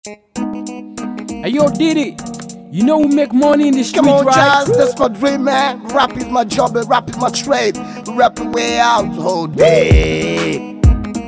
Hey yo, GDD, you know we make money in the street, Come on, right? Charles, that's my dream, man. Rap is my job and rap is my trade. We rap the way out all day.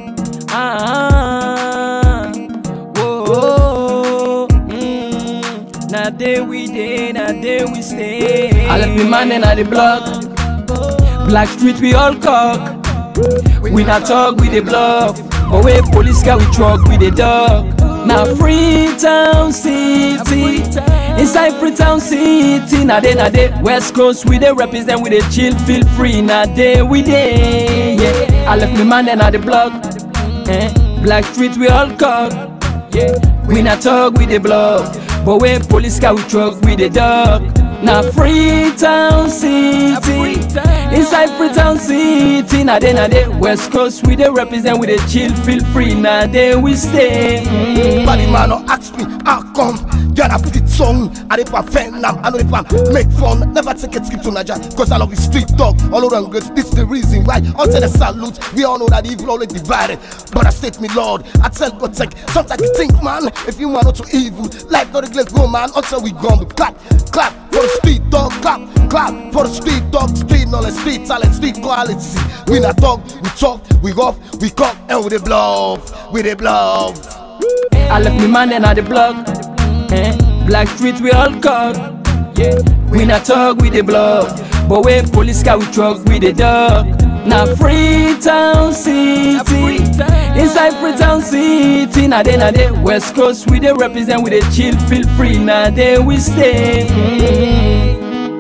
Whoa, now there we day, now there we stay. I left me man in the block. Black street we all cock. We not talk with the bluff, but we police car we truck with the dog. Now Freetown City, inside Freetown City. Now they West Coast we dey represent, we dey chill, feel free. Now there we dey, yeah. I left me man in the block. Black street we all cock. We not talk with the bluff, but we police car we truck with the dog. Now Freetown City, inside Freetown City. Now they West Coast we dey represent, we dey chill, feel free. Now there we stay. Body man don't ask me how come. Girl I put it song, I dey perfect now. I know if I make fun, never take a trip to Nigeria, cause I love the street dog all around good. This is the reason why until the salute, we all know that the evil always divided. But I state me Lord, I tell God take. Sometimes you think man, if you want not to evil, life not a glass go man, until we gone. Clap, clap for the street dog, clap, clap for the street dog, street knowledge, street talent, street quality. We not talk, we talk, we off, we come and we dey bluff, we dey bluff. I left me man in the block. Black street we all cock. We not talk with the bluff, but we police car we truck with the dog. Now Freetown City, inside Freetown City. Now they West Coast we dey represent, we dey chill, feel free. Now there we stay.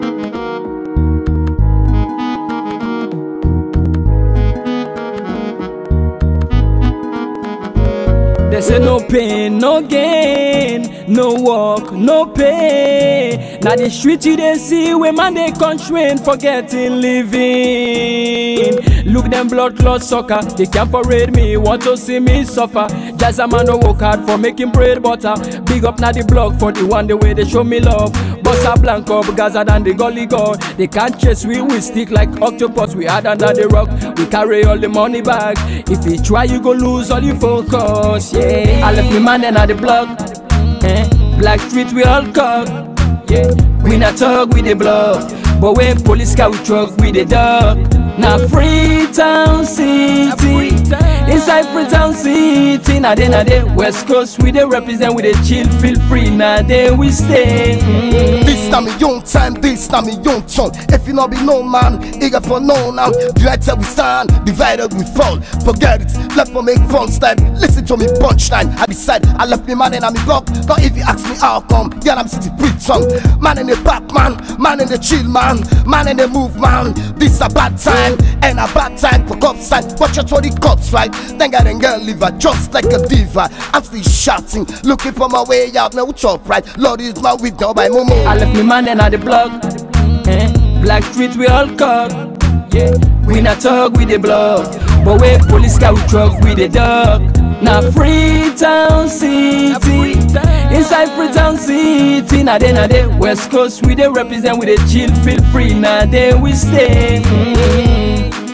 They say no pain, no gain, no work, no pay. Now the street you they see where man they constrain, forgetting living. Look them blood clot sucker, they can't parade me, want to see me suffer. Just a man no work hard for making bread butter. Big up now the block for the one the way they show me love. Bossa Blanco, Gaza than the gully god. They can't chase we stick like octopus. We hard under the rock, we carry all the money back. If you try you go lose all your focus, yeah. I left me man in the block. Black street we all cock. We not talk with the bluff, but we police car we truck with the dog. Now Freetown City, inside Freetown City. Now they West Coast we dey represent, we dey chill, feel free. Now there we stay. This time me young time, this time me young son. If you not be no man, eager for no now. United we stand, divided we fall. Forget it, left for make fun style. Listen to me punchline. I decide I left me man in a me block. Not if you ask me how come, yeah I'm city preach song. Man in the back man in the chill man in the move man. This a bad time and a bad time for cops side. Watch out for the cops right. Then got a girl live just like a diva. I'm still shouting, looking for my way out. No top right. Lord is my window by Momo. I left me man in the block. Black street we all cock. We not talk with the bluff, but we police car we truck with the dog. Now Freetown City, inside Freetown City. Now they West Coast we dey represent, we dey chill, feel free. Now there we stay.